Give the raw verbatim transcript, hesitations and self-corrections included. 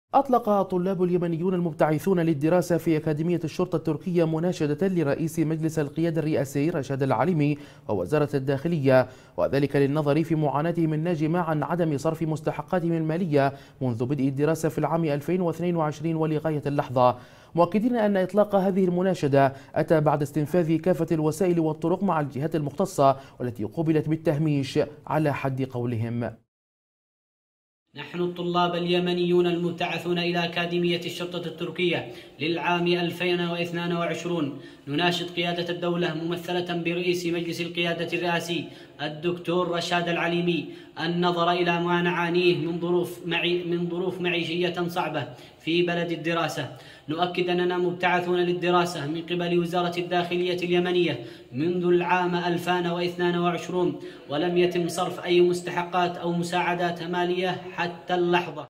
أطلق طلاب اليمنيون المبتعثون للدراسة في أكاديمية الشرطة التركية مناشدة لرئيس مجلس القيادة الرئاسي رشاد العليمي ووزارة الداخلية، وذلك للنظر في معاناتهم الناجمة عن عدم صرف مستحقاتهم المالية منذ بدء الدراسة في العام ألفين واثنين وعشرين ولغاية اللحظة، مؤكدين أن إطلاق هذه المناشدة أتى بعد استنفاذ كافة الوسائل والطرق مع الجهات المختصة والتي قوبلت بالتهميش على حد قولهم. نحن الطلاب اليمنيون المبتعثون إلى أكاديمية الشرطة التركية للعام ألفين واثنين وعشرين نناشد قيادة الدولة ممثلة برئيس مجلس القيادة الرئاسي الدكتور رشاد العليمي النظر إلى ما نعانيه من ظروف معي من ظروف معيشية صعبة في بلد الدراسة. نؤكد أننا مبتعثون للدراسة من قبل وزارة الداخلية اليمنية منذ العام ألفين واثنين وعشرين ولم يتم صرف أي مستحقات أو مساعدات مالية حتى اللحظة.